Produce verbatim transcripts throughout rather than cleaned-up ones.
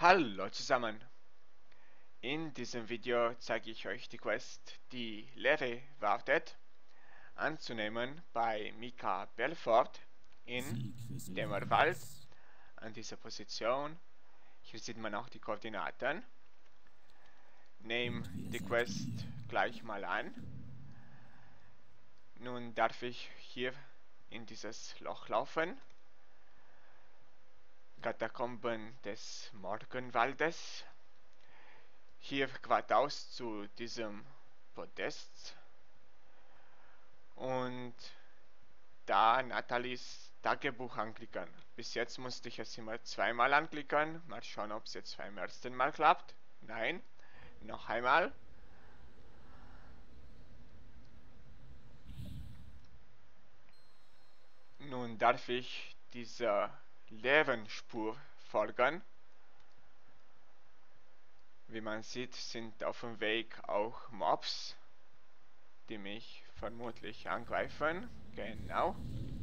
Hallo zusammen! In diesem Video zeige ich euch die Quest, die Lehre wartet, anzunehmen bei Mika Belfort in Dämmerwald, an dieser Position. Hier sieht man auch die Koordinaten. Nehme die Quest gleich mal an. Nun darf ich hier in dieses Loch laufen. Katakomben des Morgenwaldes. Hier geradeaus zu diesem Podest und da Nathalies Tagebuch anklicken. Bis jetzt musste ich es immer zweimal anklicken. Mal schauen, ob es jetzt beim ersten Mal klappt. Nein. Noch einmal. Nun darf ich dieser leeren Spur folgen. Wie man sieht, sind auf dem Weg auch Mobs, die mich vermutlich angreifen. Genau.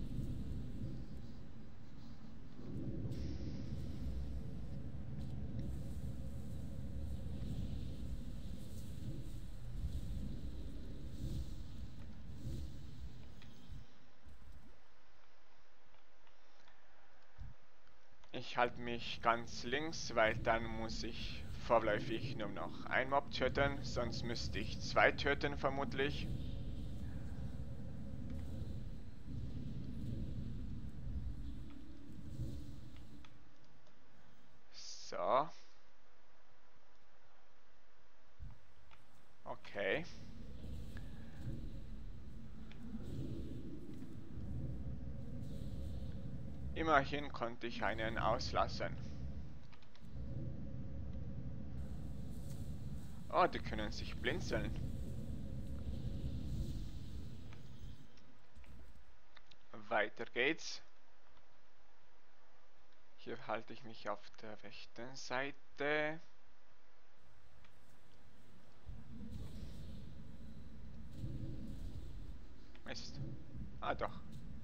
Ich halte mich ganz links, weil dann muss ich vorläufig nur noch ein Mob töten, sonst müsste ich zwei töten vermutlich. So. Okay. Immerhin konnte ich einen auslassen. Oh, die können sich blinzeln. Weiter geht's. Hier halte ich mich auf der rechten Seite. Mist. Ah, doch.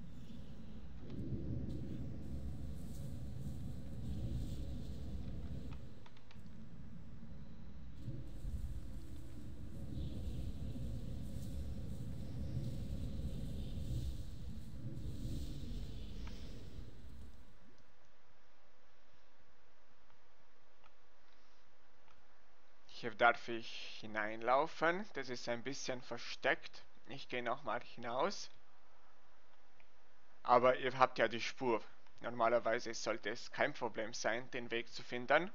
Hier darf ich hineinlaufen. Das ist ein bisschen versteckt. Ich gehe nochmal hinaus. Aber ihr habt ja die Spur. Normalerweise sollte es kein Problem sein, den Weg zu finden.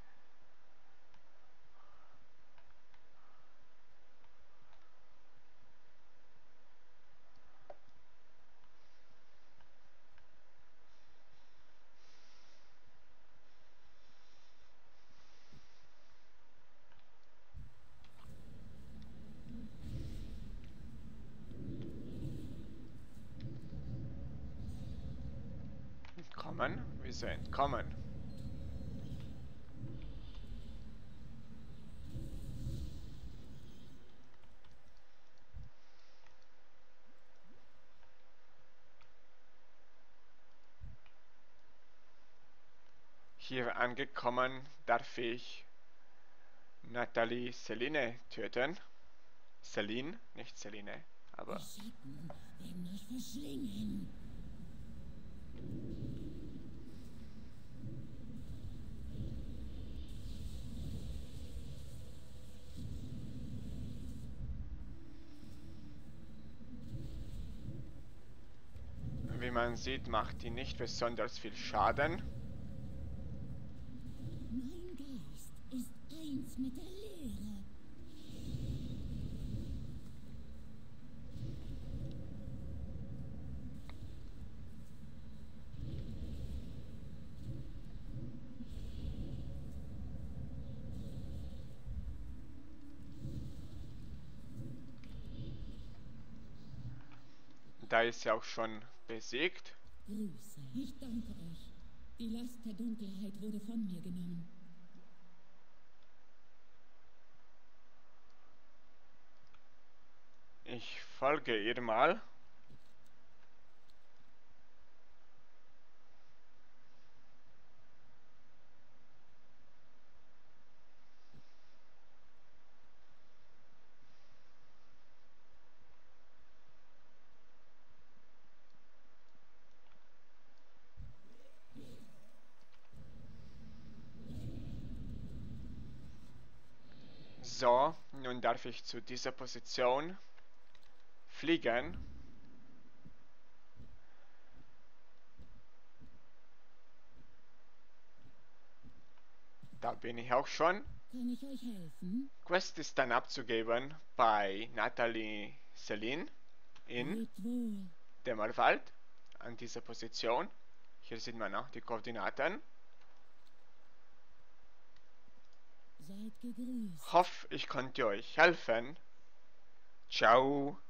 Entkommen? Wieso entkommen? Hier angekommen darf ich Nathalie Celine töten. Celine, nicht Celine, aber... Die Schatten werden euch verschlingen. Wie man sieht, macht die nicht besonders viel Schaden. Mein Geist ist eins mit der Leere. Da ist sie auch schon besiegt. Grüße. Ich danke euch. Die Last der Dunkelheit wurde von mir genommen. Ich folge ihr mal. So, nun darf ich zu dieser Position fliegen. Da bin ich auch schon. Kann ich euch helfen? Quest ist dann abzugeben bei Nathalie Celine in Lebt wohl. Dämmerwald an dieser Position. Hier sieht man auch die Koordinaten. Seid gegrüßt. Hoffe, ich konnte euch helfen. Ciao.